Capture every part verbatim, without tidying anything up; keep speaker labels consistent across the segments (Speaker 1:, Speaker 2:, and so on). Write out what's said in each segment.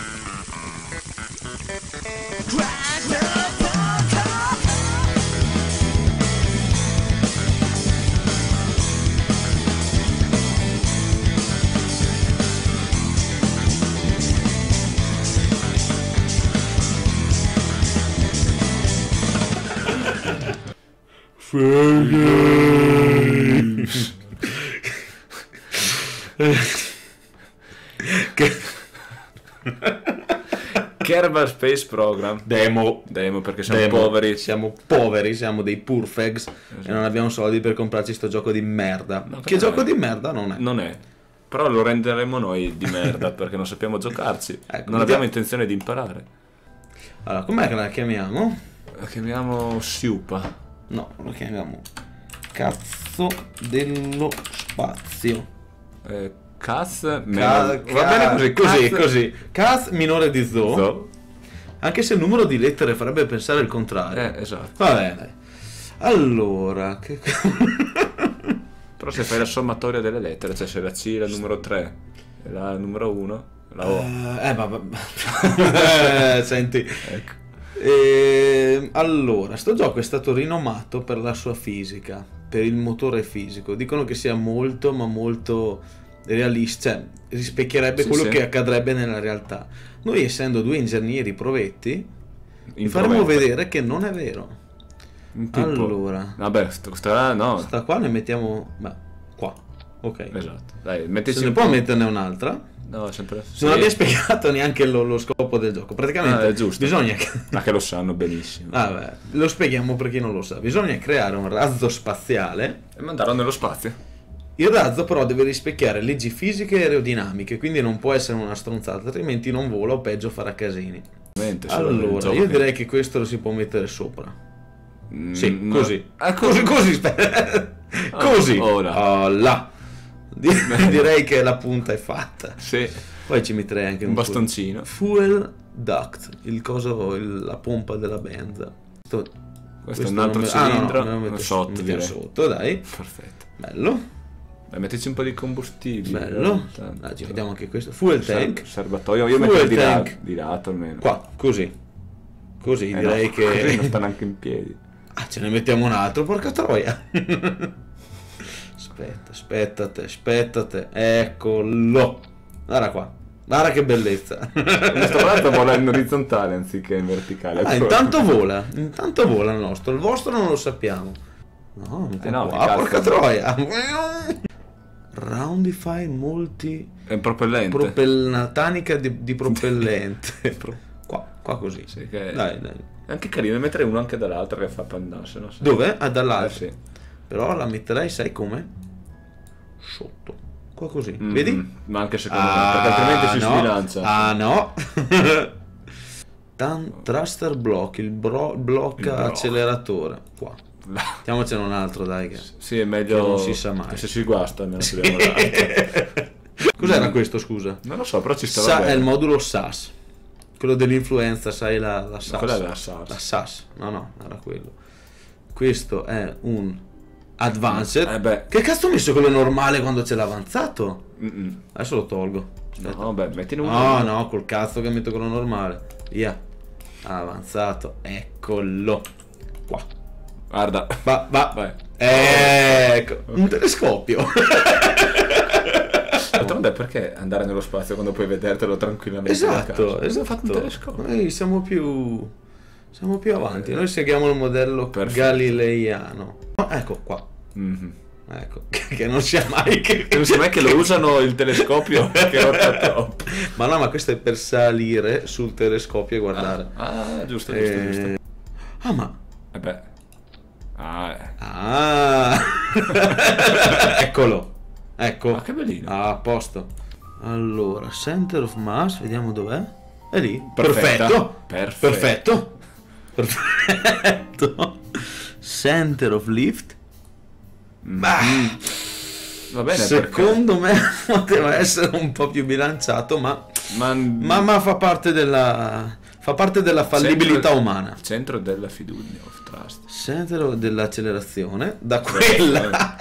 Speaker 1: Kerbal Space Program
Speaker 2: Demo.
Speaker 1: Demo perché siamo
Speaker 2: Demo.
Speaker 1: poveri.
Speaker 2: Siamo poveri, siamo dei purfags,
Speaker 1: Esatto.
Speaker 2: e non abbiamo soldi per comprarci sto gioco di merda.
Speaker 1: No,
Speaker 2: Che
Speaker 1: però
Speaker 2: gioco
Speaker 1: è-
Speaker 2: di merda non è?
Speaker 1: Non è. Però lo renderemo noi di merda perché non sappiamo giocarci.
Speaker 2: Ecco,
Speaker 1: non
Speaker 2: vediamo.
Speaker 1: abbiamo intenzione di imparare.
Speaker 2: Allora, com'è che la chiamiamo?
Speaker 1: La chiamiamo Siupa.
Speaker 2: No, lo chiamiamo Cazzo dello Spazio.
Speaker 1: Eh, Caz meno...
Speaker 2: Ca-
Speaker 1: Va
Speaker 2: ca-
Speaker 1: bene così.
Speaker 2: così,
Speaker 1: Caz-
Speaker 2: così. Caz minore di Zo.
Speaker 1: Zo.
Speaker 2: Anche se il numero di lettere farebbe pensare il contrario.
Speaker 1: Eh, esatto.
Speaker 2: Vabbè, dai. Allora, che...
Speaker 1: Però se fai la sommatoria delle lettere, cioè se la C è la numero tre e la numero uno, la O.
Speaker 2: Eh, eh, ma... ma- eh, senti...
Speaker 1: Ecco.
Speaker 2: E, allora, sto gioco è stato rinomato per la sua fisica, per il motore fisico. Dicono che sia molto, ma molto realista, cioè rispecchierebbe
Speaker 1: Sì,
Speaker 2: quello
Speaker 1: sì.
Speaker 2: che accadrebbe nella realtà. Noi, essendo due ingegneri provetti, vi faremo
Speaker 1: Improvento.
Speaker 2: vedere che non è vero.
Speaker 1: Tipo-
Speaker 2: Allora,
Speaker 1: Vabbè, sto, sta, no.
Speaker 2: sta qua ne mettiamo... Beh, qua. Ok.
Speaker 1: Esatto. Dai, mettici
Speaker 2: Se ne
Speaker 1: un
Speaker 2: può
Speaker 1: po'.
Speaker 2: metterne un'altra.
Speaker 1: No, sempre.
Speaker 2: Non
Speaker 1: Sì.
Speaker 2: abbiamo spiegato neanche lo, lo scopo del gioco. Praticamente
Speaker 1: Ah, è giusto.
Speaker 2: bisogna che...
Speaker 1: Ma che lo sanno benissimo.
Speaker 2: Ah, beh, lo spieghiamo per chi non lo sa. Bisogna creare un razzo spaziale.
Speaker 1: E mandarlo nello spazio.
Speaker 2: Il razzo però deve rispecchiare leggi fisiche e aerodinamiche, quindi non può essere una stronzata, altrimenti non vola o peggio farà casini.
Speaker 1: Veramente, solo il
Speaker 2: Allora,
Speaker 1: gioco
Speaker 2: io
Speaker 1: che-
Speaker 2: direi che questo lo si può mettere sopra.
Speaker 1: Mm,
Speaker 2: Sì,
Speaker 1: no.
Speaker 2: così.
Speaker 1: Ah,
Speaker 2: Così, così, aspetta. Così.
Speaker 1: ora.
Speaker 2: Oh, là. Di- direi che la punta è fatta.
Speaker 1: Sì,
Speaker 2: Poi ci metterei anche
Speaker 1: un
Speaker 2: un
Speaker 1: bastoncino.
Speaker 2: fuel duct, il coso, il- la pompa della benza. Questo,
Speaker 1: Questo è un altro
Speaker 2: non me- ah, no, no,
Speaker 1: cilindro.
Speaker 2: me lo metto
Speaker 1: sotto,
Speaker 2: mettiamo
Speaker 1: direi.
Speaker 2: sotto, dai.
Speaker 1: Perfetto.
Speaker 2: Bello,
Speaker 1: Dai, mettici un po' di combustibile.
Speaker 2: bello.
Speaker 1: Tanto.
Speaker 2: Ah, ci vediamo anche questo. Fuel tank.
Speaker 1: Ser- Serbatoio. Io
Speaker 2: Fuel
Speaker 1: metto di,
Speaker 2: tank.
Speaker 1: là- di lato almeno.
Speaker 2: Qua, così. Così
Speaker 1: Eh
Speaker 2: direi
Speaker 1: no, così non
Speaker 2: che...
Speaker 1: sta neanche in piedi.
Speaker 2: Ah, ce ne mettiamo un altro, porca troia. Aspetta, aspettate, aspettate. Eccolo. Guarda qua. Guarda che bellezza.
Speaker 1: Questo prato vola in orizzontale anziché in verticale.
Speaker 2: Ah, intanto vola. Intanto vola il nostro. Il vostro non lo sappiamo. No,
Speaker 1: Eh
Speaker 2: mettiamo
Speaker 1: no,
Speaker 2: qua.
Speaker 1: che cazzo.
Speaker 2: Porca troia. Roundify multi...
Speaker 1: È un propellente.
Speaker 2: Propel... tanica di, di propellente. Pro- qua, qua così.
Speaker 1: Sì, che-
Speaker 2: Dai, dai.
Speaker 1: È anche carino mettere uno anche dall'altro che fa pandasse, no?
Speaker 2: Dove? Ah,
Speaker 1: Eh,
Speaker 2: dall'altro.
Speaker 1: sì.
Speaker 2: Però la metterei, sai come? Sotto. Qua così.
Speaker 1: Mm,
Speaker 2: Vedi?
Speaker 1: Ma anche secondo me, perché altrimenti si
Speaker 2: no.
Speaker 1: sbilancia.
Speaker 2: Ah no. Tan- thruster block, il bro- blocca
Speaker 1: Il block.
Speaker 2: acceleratore. Qua. Mettiamocene un altro, dai. Che...
Speaker 1: Sì, è meglio.
Speaker 2: Che non si sa mai.
Speaker 1: che se si guasta almeno proviamo l'altro.
Speaker 2: Cos'era questo, scusa?
Speaker 1: Non lo so, però ci stava
Speaker 2: Sa-
Speaker 1: bene.
Speaker 2: è il modulo S A S. Quello dell'influenza, sai, la, la S A S.
Speaker 1: Quella è la S A S.
Speaker 2: La S A S. No, no, era quello. Questo è un Advanced.
Speaker 1: Eh beh.
Speaker 2: Che cazzo ho messo quello normale quando c'è l'avanzato?
Speaker 1: Mm-mm.
Speaker 2: Adesso lo tolgo. Aspetta.
Speaker 1: No, beh, mettine uno.
Speaker 2: No, no, col cazzo che metto quello normale. Via. Avanzato. Eccolo. Qua.
Speaker 1: Guarda.
Speaker 2: Va, va.
Speaker 1: Vai.
Speaker 2: Ecco. Un telescopio.
Speaker 1: D'altronde perché andare nello spazio quando puoi vedertelo tranquillamente da casa?
Speaker 2: Esatto,
Speaker 1: Abbiamo
Speaker 2: esatto.
Speaker 1: fatto un telescopio.
Speaker 2: Noi siamo più... Siamo più avanti. Noi seguiamo il modello
Speaker 1: Perfetto.
Speaker 2: galileiano. Oh, ecco qua.
Speaker 1: Mhm.
Speaker 2: Ecco. Che non sia mai che...
Speaker 1: Non so mai che lo usano il telescopio che rotta troppo.
Speaker 2: Ma no, ma questo è per salire sul telescopio e guardare.
Speaker 1: Ah, giusto, giusto,
Speaker 2: Eh,
Speaker 1: giusto.
Speaker 2: Ah, ma...
Speaker 1: E beh. Ah, eh.
Speaker 2: Ah! Eccolo. Ecco.
Speaker 1: Ma che bellino.
Speaker 2: Ah, a posto. Allora, center of mass, vediamo dov'è. È lì.
Speaker 1: Perfetta.
Speaker 2: Perfetto.
Speaker 1: Perfetto.
Speaker 2: Perfetto. Perfetto. Center of lift. Bah,
Speaker 1: Va bene,
Speaker 2: secondo me poteva essere un po' più bilanciato, ma,
Speaker 1: perché... Ma...
Speaker 2: ma, ma fa parte della fa parte della fallibilità
Speaker 1: Centro-
Speaker 2: umana.
Speaker 1: Centro della fiducia of trust.
Speaker 2: Center dell'accelerazione da quella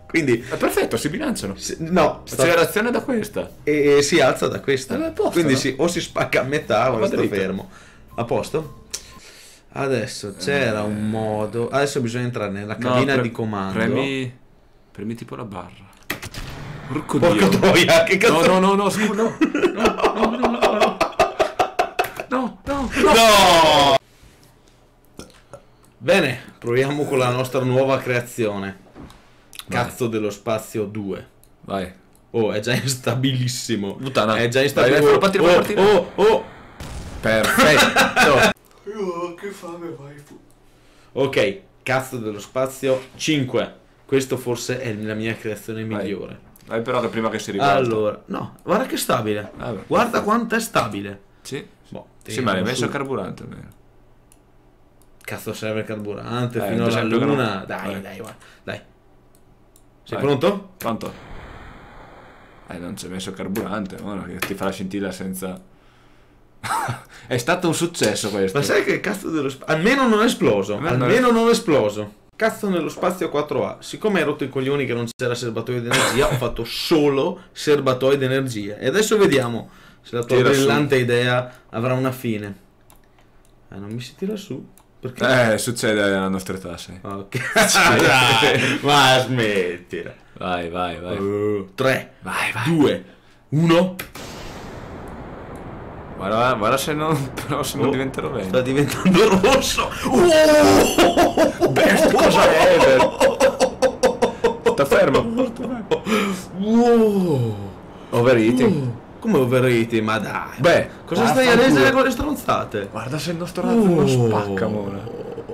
Speaker 2: Quindi
Speaker 1: È perfetto, si bilanciano.
Speaker 2: si- no, sta-
Speaker 1: Accelerazione da questa.
Speaker 2: e, e si alza da questa.
Speaker 1: Eh, a posto,
Speaker 2: Quindi
Speaker 1: no?
Speaker 2: si- o si spacca a metà o
Speaker 1: Va
Speaker 2: sta
Speaker 1: dritto.
Speaker 2: fermo. A posto? Adesso c'era un modo. Adesso bisogna entrare nella
Speaker 1: No,
Speaker 2: cabina
Speaker 1: pre-
Speaker 2: di comando.
Speaker 1: Premi... Premi tipo la barra. Porco
Speaker 2: Porca
Speaker 1: Dio.
Speaker 2: troia, che
Speaker 1: No,
Speaker 2: cazzo.
Speaker 1: no, no, no, scusa, no. No, no, no, no. No, no, no.
Speaker 2: No! Bene, proviamo con la nostra nuova creazione. Cazzo dello spazio due.
Speaker 1: Vai.
Speaker 2: Oh, è già instabilissimo.
Speaker 1: Puttana.
Speaker 2: È già
Speaker 1: Vai, vai,
Speaker 2: instabilissimo.
Speaker 1: fallo partire, fallo
Speaker 2: Oh,
Speaker 1: partire.
Speaker 2: oh, oh.
Speaker 1: Perfetto.
Speaker 2: Oh, che fame vai fu. Ok, cazzo dello spazio cinque. Questo forse è la mia creazione
Speaker 1: Vai.
Speaker 2: migliore.
Speaker 1: Vai però che prima che si ribalta.
Speaker 2: Allora, no, guarda che stabile.
Speaker 1: Vabbè.
Speaker 2: Guarda quanto è stabile.
Speaker 1: Sì.
Speaker 2: Boh,
Speaker 1: Sì, ma l'hai
Speaker 2: teniamo
Speaker 1: messo
Speaker 2: su.
Speaker 1: il carburante almeno.
Speaker 2: Cazzo serve il carburante
Speaker 1: Eh,
Speaker 2: fino
Speaker 1: per
Speaker 2: alla
Speaker 1: esempio che non-
Speaker 2: luna. Dai,
Speaker 1: Vai.
Speaker 2: dai, guarda. Dai. Sei
Speaker 1: Vai.
Speaker 2: pronto?
Speaker 1: Pronto? Eh, non ci hai messo il carburante, no? Che ti fa la scintilla senza... È stato un successo questo.
Speaker 2: Ma sai che cazzo dello spazio... Almeno non è esploso.
Speaker 1: Almeno non
Speaker 2: Almeno non è esploso. Cazzo nello spazio quattro A. Siccome hai rotto i coglioni che non c'era serbatoio di energia, ho fatto solo serbatoio di energia. E adesso vediamo se la tua
Speaker 1: Tira su.
Speaker 2: brillante idea avrà una fine. Eh, non mi si tira su. Perché?
Speaker 1: Eh, succede alla nostra età, sì.
Speaker 2: Ok. Dai, ma smettila.
Speaker 1: Vai, vai, vai.
Speaker 2: Uh, tre,
Speaker 1: Vai, vai.
Speaker 2: due, uno.
Speaker 1: Guarda, guarda se non, però se non
Speaker 2: Oh,
Speaker 1: diventerò bene.
Speaker 2: Sta diventando rosso. Oh!
Speaker 1: Best cosa ever. Sta fermo.
Speaker 2: Wow.
Speaker 1: Overeating.
Speaker 2: Come overrated, ma dai.
Speaker 1: Beh,
Speaker 2: Cosa stai a
Speaker 1: vaffanculo.
Speaker 2: leggere con le stronzate?
Speaker 1: Guarda se il nostro razzo non spacca, mona.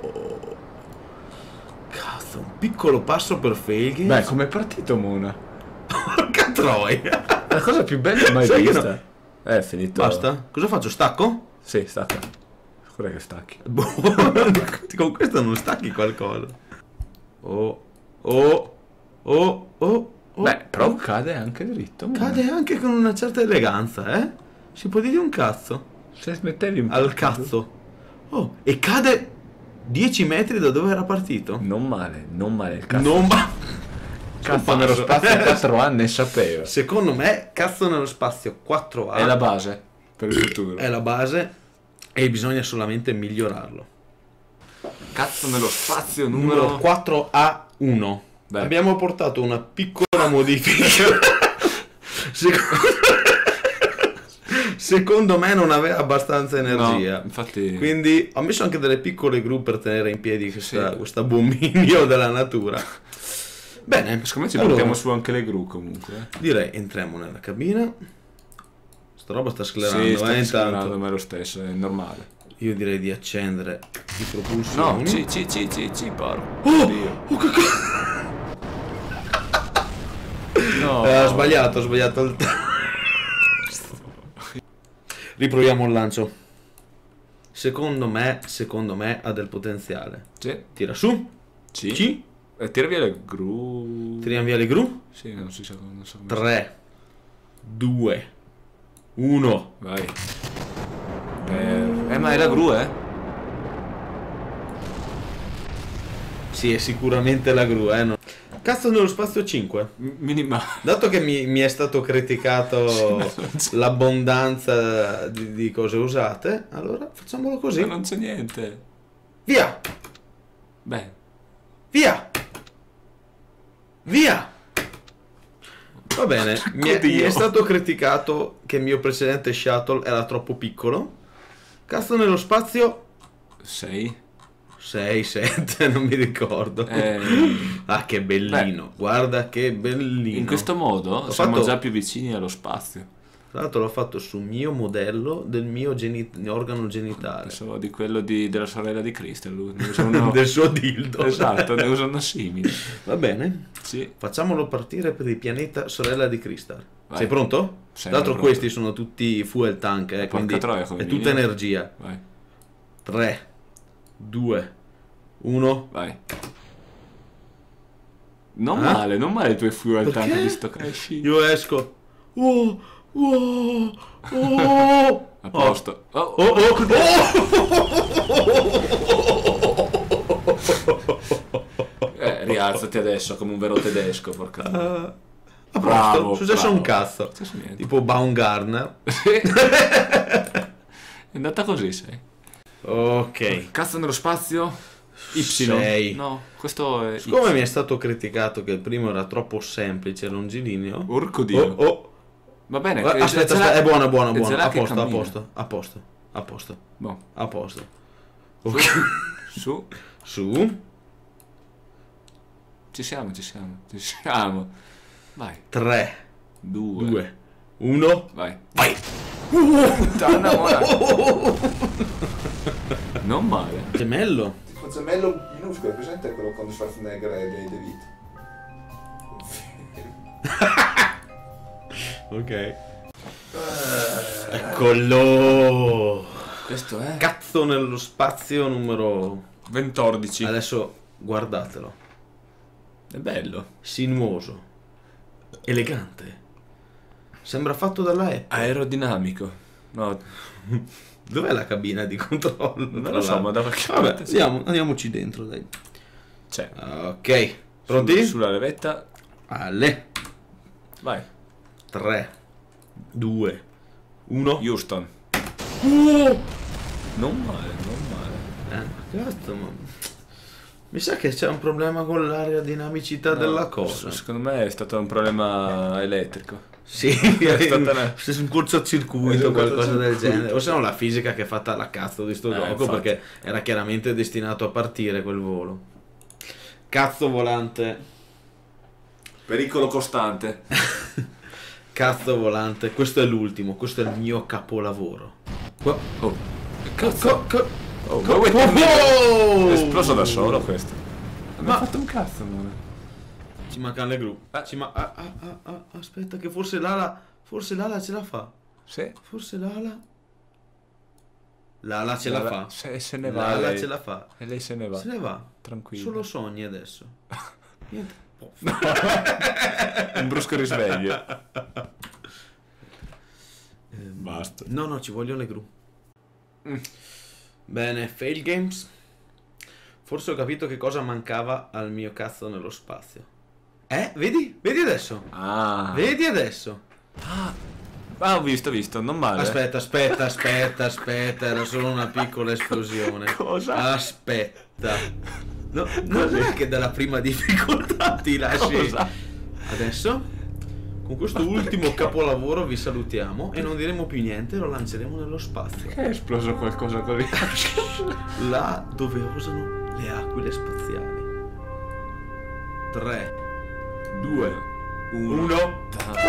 Speaker 2: Cazzo, un piccolo passo per Failgate.
Speaker 1: Beh, com'è partito, mona?
Speaker 2: Porca troia.
Speaker 1: La cosa più bella mai
Speaker 2: Sai che
Speaker 1: vista. Eh, è finito.
Speaker 2: Basta? Cosa faccio? Stacco?
Speaker 1: Sì, stacca. Sicura che stacchi.
Speaker 2: Boh, con questo non stacchi qualcosa. Oh, oh, oh, oh. Oh,
Speaker 1: Beh, però
Speaker 2: oh.
Speaker 1: cade anche dritto. mona.
Speaker 2: Cade anche con una certa eleganza, eh? Si può dire un cazzo.
Speaker 1: Se smettevi un po'.
Speaker 2: Al cazzo. Oh, e cade dieci metri da dove era partito.
Speaker 1: Non male, non male. Il cazzo,
Speaker 2: Non ma...
Speaker 1: cazzo nello spazio quattro anni ne sapeva.
Speaker 2: Secondo me, cazzo nello spazio quattro A
Speaker 1: È la base per il futuro.
Speaker 2: è la base e bisogna solamente migliorarlo.
Speaker 1: Cazzo nello spazio
Speaker 2: Numero
Speaker 1: numero...
Speaker 2: quattro A uno.
Speaker 1: Beh.
Speaker 2: Abbiamo portato una piccola modifica. Secondo... Secondo me non aveva abbastanza energia.
Speaker 1: No, infatti...
Speaker 2: Quindi ho messo anche delle piccole gru per tenere in piedi questa,
Speaker 1: Sì.
Speaker 2: questo abominio della natura. Bene,
Speaker 1: Secondo me ci
Speaker 2: allora,
Speaker 1: portiamo su anche le gru comunque. eh.
Speaker 2: direi entriamo nella cabina. Sta roba sta sclerando,
Speaker 1: Sì,
Speaker 2: eh,
Speaker 1: sta
Speaker 2: intanto.
Speaker 1: sclerando, ma è lo stesso, è normale.
Speaker 2: Io direi di accendere i
Speaker 1: No,
Speaker 2: propulsioni.
Speaker 1: ci, ci, ci, ci, ci, porco.
Speaker 2: Oh,
Speaker 1: Dio.
Speaker 2: oh, che cazzo.
Speaker 1: No.
Speaker 2: Eh, ho sbagliato, ho sbagliato il riproviamo il lancio. Secondo me, secondo me ha del potenziale.
Speaker 1: Sì.
Speaker 2: Tira su.
Speaker 1: Sì.
Speaker 2: C.
Speaker 1: E tira via le gru.
Speaker 2: Tiriamo via le gru.
Speaker 1: Sì, non si sa, non so come.
Speaker 2: tre, due, uno.
Speaker 1: Vai. Per... Eh, ma è la gru, eh?
Speaker 2: Sì, è sicuramente la gru, eh. no? Cazzo nello spazio cinque.
Speaker 1: M- Minima.
Speaker 2: Dato che mi, mi è stato criticato l'abbondanza di, di cose usate, allora facciamolo così.
Speaker 1: Ma non c'è niente.
Speaker 2: Via!
Speaker 1: Beh.
Speaker 2: Via! Via! Va bene, mi è, mi è stato criticato che il mio precedente shuttle era troppo piccolo. Cazzo nello spazio
Speaker 1: Sei.
Speaker 2: sei, sette, non mi ricordo.
Speaker 1: Eh,
Speaker 2: Ah, che bellino, guarda che bellino.
Speaker 1: in questo modo
Speaker 2: L'ho
Speaker 1: siamo
Speaker 2: fatto-
Speaker 1: già più vicini allo spazio.
Speaker 2: Tra l'altro l'ho fatto sul mio modello del mio geni- organo genitale.
Speaker 1: Pensavo di quello di- della sorella di Crystal. lui Ne usa uno...
Speaker 2: Del suo dildo.
Speaker 1: Esatto, ne usano simili.
Speaker 2: Va bene,
Speaker 1: Sì.
Speaker 2: facciamolo partire per il pianeta sorella di Crystal.
Speaker 1: Vai.
Speaker 2: Sei pronto?
Speaker 1: Sempre
Speaker 2: Tra l'altro
Speaker 1: pronto.
Speaker 2: questi sono tutti fuel tank, eh,
Speaker 1: Porca
Speaker 2: quindi
Speaker 1: troia, come
Speaker 2: è tutta
Speaker 1: minimo.
Speaker 2: energia.
Speaker 1: Vai,
Speaker 2: tre, due, uno.
Speaker 1: vai. Non
Speaker 2: Ah?
Speaker 1: male, non male i tuoi fuel
Speaker 2: Perché?
Speaker 1: tank di sto cresci.
Speaker 2: Io esco. Oh, oh, oh.
Speaker 1: A posto. Oh,
Speaker 2: Oh, oh, oh.
Speaker 1: Eh, rialzati adesso come un vero tedesco, porca.
Speaker 2: Uh, a posto,
Speaker 1: Bravo,
Speaker 2: successo
Speaker 1: bravo.
Speaker 2: un cazzo.
Speaker 1: Successo niente.
Speaker 2: Tipo Baumgartner.
Speaker 1: Sì. È andata così, sei.
Speaker 2: Ok.
Speaker 1: Cazzo nello spazio? Y.
Speaker 2: Sei.
Speaker 1: No, questo è
Speaker 2: Siccome
Speaker 1: Y.
Speaker 2: mi è stato criticato che il primo era troppo semplice e longilineo.
Speaker 1: Porco Dio.
Speaker 2: Oh, oh.
Speaker 1: Va bene.
Speaker 2: Aspetta,
Speaker 1: che-
Speaker 2: aspetta,
Speaker 1: Zela-
Speaker 2: è buono, è buono, è
Speaker 1: è
Speaker 2: buono.
Speaker 1: Zela
Speaker 2: A
Speaker 1: che
Speaker 2: posto, a
Speaker 1: cammina.
Speaker 2: posto, a posto, a posto,
Speaker 1: Boh.
Speaker 2: a posto.
Speaker 1: Su.
Speaker 2: Ok.
Speaker 1: Su.
Speaker 2: Su.
Speaker 1: Ci siamo, ci siamo, ci siamo. Vai.
Speaker 2: tre,
Speaker 1: Due.
Speaker 2: due, uno.
Speaker 1: Vai.
Speaker 2: Vai.
Speaker 1: Puttana, mora. Non male.
Speaker 2: Gemello.
Speaker 1: Tipo gemello minuscolo, è presente quello con Schwarzenegger e Danny DeVito?
Speaker 2: Ok. Eccolo.
Speaker 1: Questo è
Speaker 2: Cazzo nello spazio numero...
Speaker 1: ventordici.
Speaker 2: Adesso guardatelo.
Speaker 1: È bello.
Speaker 2: Sinuoso. Elegante. Sembra fatto dalla Apple.
Speaker 1: Aerodinamico. No,
Speaker 2: Dov'è la cabina di controllo?
Speaker 1: non
Speaker 2: tra
Speaker 1: lo so,
Speaker 2: l'altro?
Speaker 1: ma da qualche
Speaker 2: Vabbè,
Speaker 1: parte sì.
Speaker 2: andiamo, andiamoci dentro, dai.
Speaker 1: C'è.
Speaker 2: Ok. Pronti?
Speaker 1: Su- Sulla levetta.
Speaker 2: Alle.
Speaker 1: Vai.
Speaker 2: tre, due, uno.
Speaker 1: Houston.
Speaker 2: Uh!
Speaker 1: Non male, non male.
Speaker 2: Eh, cazzo, ma... Mi sa che c'è un problema con l'aerodinamicità
Speaker 1: No,
Speaker 2: della cosa.
Speaker 1: Secondo me è stato un problema elettrico.
Speaker 2: Sì,
Speaker 1: È stata una-
Speaker 2: se un cortocircuito o
Speaker 1: Un
Speaker 2: qualcosa del
Speaker 1: cortocircuito.
Speaker 2: genere. O se no la fisica che è fatta alla cazzo di sto
Speaker 1: Eh,
Speaker 2: gioco,
Speaker 1: infatti.
Speaker 2: perché era chiaramente destinato a partire quel volo. Cazzo volante.
Speaker 1: Pericolo costante.
Speaker 2: Cazzo volante. Questo è l'ultimo, questo è il mio capolavoro. Qua-
Speaker 1: Oh, che cazzo.
Speaker 2: Co- co-
Speaker 1: Oh,
Speaker 2: co-
Speaker 1: ma vuoi-
Speaker 2: oh!
Speaker 1: È esploso da solo questo. Non
Speaker 2: Ma-
Speaker 1: ha fatto un cazzo, amore.
Speaker 2: Ci mancano le gru.
Speaker 1: Eh.
Speaker 2: Ci ma- ah, ah, ah, ah, aspetta che forse l'ala, forse l'ala ce la fa.
Speaker 1: Sì.
Speaker 2: Forse l'ala... L'ala ce la
Speaker 1: L'ala-
Speaker 2: fa.
Speaker 1: Se, se ne va.
Speaker 2: L'ala
Speaker 1: Lei.
Speaker 2: ce la fa.
Speaker 1: E lei se ne va.
Speaker 2: Se ne va.
Speaker 1: Tranquillo.
Speaker 2: Solo sogni adesso. Niente.
Speaker 1: Un brusco risveglio.
Speaker 2: Ehm,
Speaker 1: Basta.
Speaker 2: No, no, ci vogliono le gru.
Speaker 1: Mm.
Speaker 2: Bene, fail games. Forse ho capito che cosa mancava al mio cazzo nello spazio. Eh? Vedi? Vedi adesso?
Speaker 1: Ah.
Speaker 2: Vedi adesso?
Speaker 1: Ah, ho visto, ho visto. Non male.
Speaker 2: Aspetta, aspetta, aspetta, aspetta, era solo una piccola esplosione.
Speaker 1: Cosa?
Speaker 2: Aspetta. No, non è che dalla prima difficoltà ti lasci.
Speaker 1: Cosa?
Speaker 2: Adesso, con questo ultimo capolavoro vi salutiamo e non diremo più niente, lo lanceremo nello spazio.
Speaker 1: Che è esploso qualcosa così?
Speaker 2: Là dove osano le aquile spaziali. tre,
Speaker 1: Due.
Speaker 2: uno.
Speaker 1: Ah.